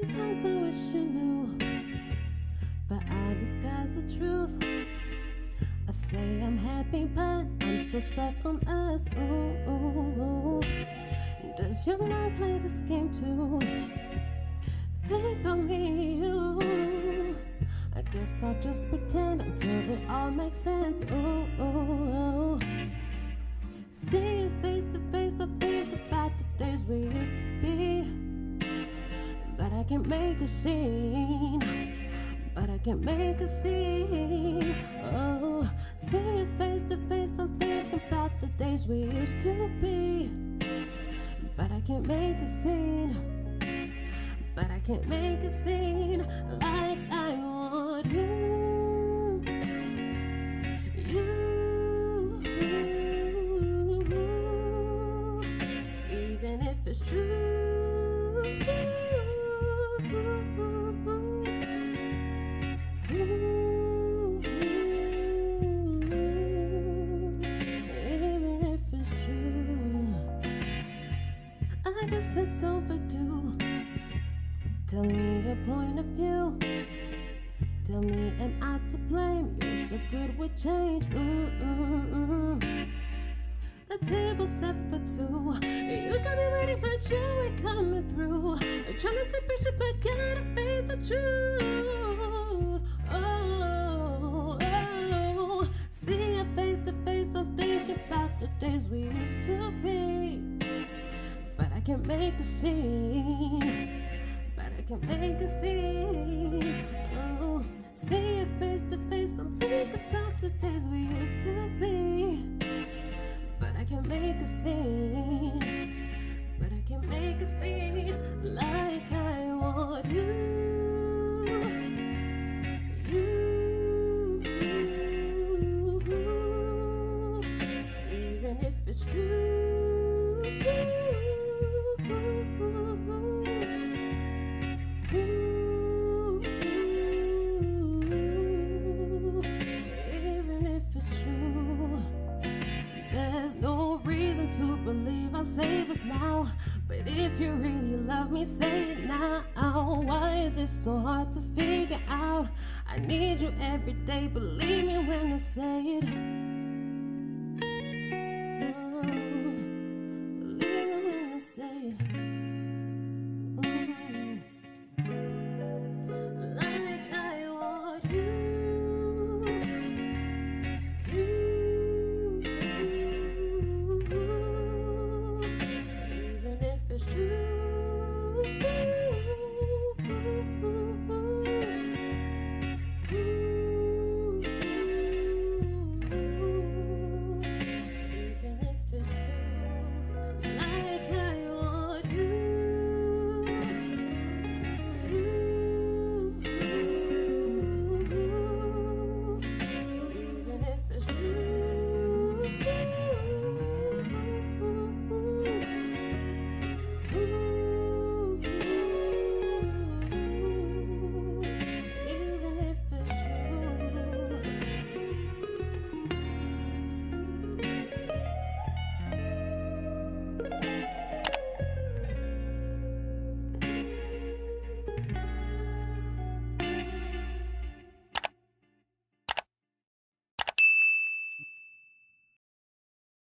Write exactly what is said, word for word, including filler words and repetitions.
Sometimes I wish you knew, but I disguise the truth. I say I'm happy, but I'm still stuck on us. Ooh, ooh, ooh. Does your mind play this game too? Think about me, you. I guess I'll just pretend until it all makes sense. Ooh, ooh, ooh. See us face to face, I think about the days we used to be. But I can't make a scene. But I can't make a scene. Oh, see you face to face, I'm thinking about the days we used to be. But I can't make a scene. But I can't make a scene like I want you. You, even if it's true. Even if it's true, I guess it's overdue. Tell me your point of view. Tell me, am I to blame? You so good with change. Mm-mm-mm. The table set for two. You got me ready, but you ain't coming through. I'm trying to stay patient, but gotta face the truth. Oh, oh. See you face to face, I'm thinking about the days we used to be. But I can't make a scene. But I can make a scene. Oh, see you face to face, I'm thinking about the days we used to be. But I can make a scene. But I can make a scene like I want you. You, even if it's true. Even if it's true, there's no reason to believe I'll save us now. But if you really love me, say it now. Why is it so hard to figure out? I need you every day, believe me when I say it. Oh, believe me when I say it.